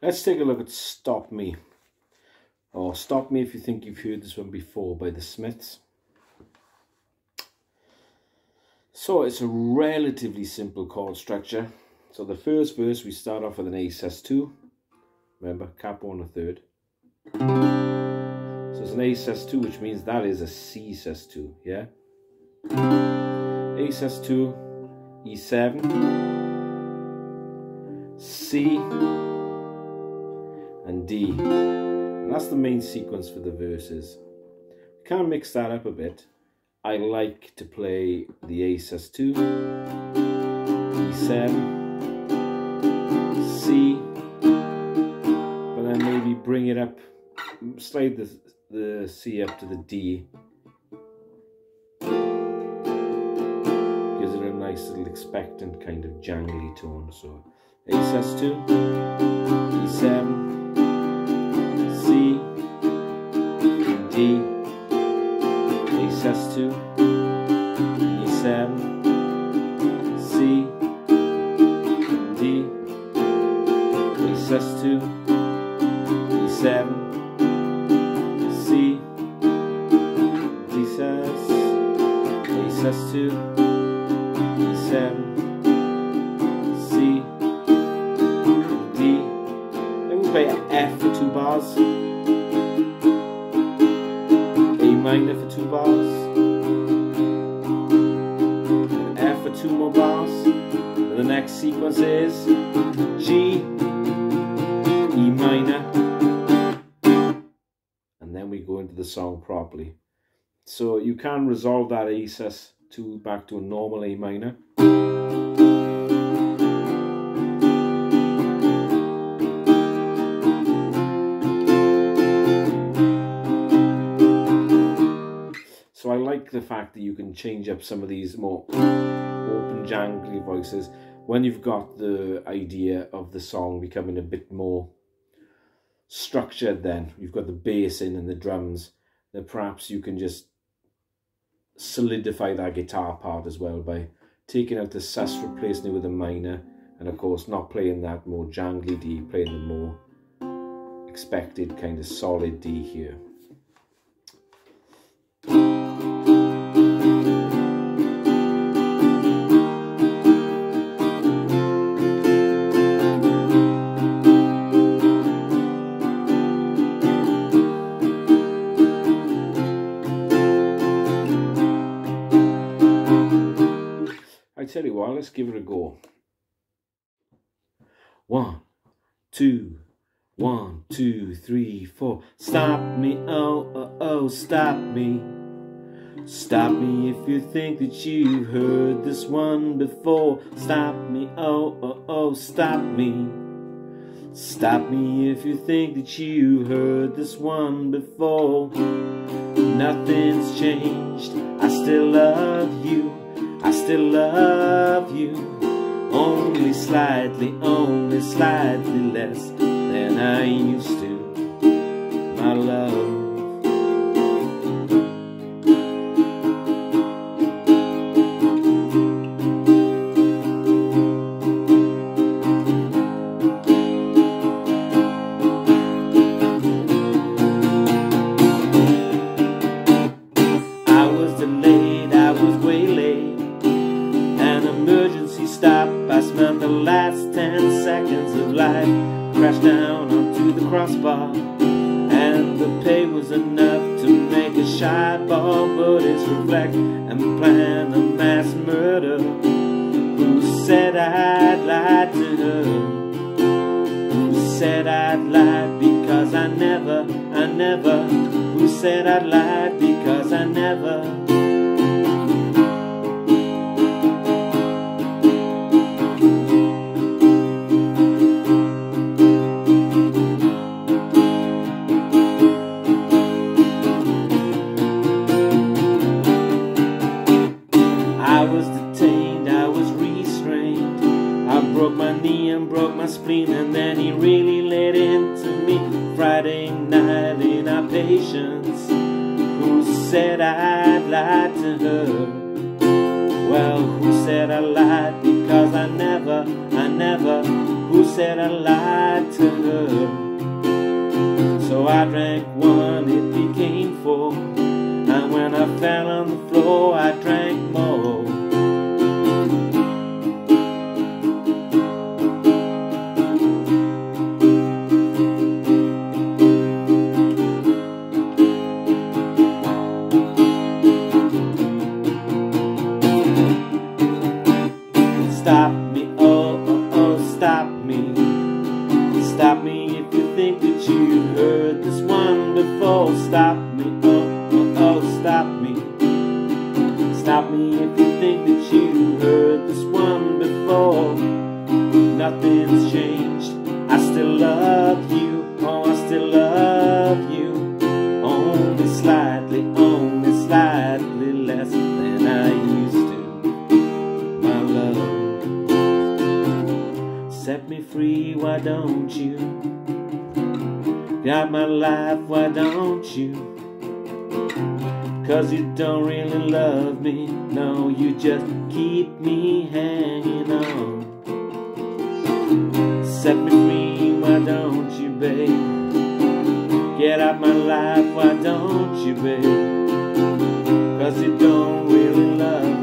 Let's take a look at Stop Me, or Stop Me If You Think You've Heard This One Before by the Smiths. So it's a relatively simple chord structure. So the first verse, we start off with an A sus2. Remember, capo on the third. So it's an A sus2, which means that is a C sus2, yeah? A sus2, E7, C, and D. And that's the main sequence for the verses. You can mix that up a bit. I like to play the A sus2, E7, C, but then maybe bring it up, slide the C up to the D. Gives it a nice little expectant kind of jangly tone. So A sus2, E7, C, D, A sus2, E7, C, D, A sus2, E7, C, D sus, A sus2, E7, C, D. Then we play F for 2 bars, A minor for 2 bars, and F for 2 more bars. And the next sequence is G, E minor, and then we go into the song properly. So you can resolve that A sus2 back to a normal A minor. So I like the fact that you can change up some of these more open jangly voices when you've got the idea of the song becoming a bit more structured. Then you've got the bass in and the drums, then perhaps you can just solidify that guitar part as well by taking out the sus, replacing it with a minor, and of course not playing that more jangly D, playing the more expected kind of solid D here. I tell you what, let's give it a go. 1, 2, 1, 2, 3, 4. Stop me, oh, oh, oh, stop me. Stop me if you think that you've heard this one before. Stop me, oh, oh, oh, stop me. Stop me if you think that you've heard this one before. Nothing's changed, I still love you. I still love you, only slightly less than I used to, my love. I was delayed, I was way late. Emergency stop, I spent the last 10 seconds of life, crashed down onto the crossbar, and the pay was enough to make a shy ball bullets reflect and plan a mass murder. Who said I'd lied to her? Who said I'd lied because I never, who said I'd lied because I never. I was detained, I was restrained. I broke my knee and broke my spleen, and then he really laid into me. Friday night in our patience. Who said I'd lied to her? Well, who said I lied because I never. Who said I lied to her. So I drank one, it became four, and when I fell on the floor I drank more. Stop me, oh, oh, oh, stop me. Stop me if you think that you heard this one before. Stop me, oh, oh, oh, stop me. Stop me if you think that you heard this one before. Nothing's changed, I still love you, oh, I still love you. Only slightly less than I used to, my love. Set me free, why don't you? Got my life, why don't you? 'Cause you don't really love me, no, you just keep me hanging on. Set me free, why don't you, babe? Get out my life, why don't you, babe? 'Cause you don't really love me.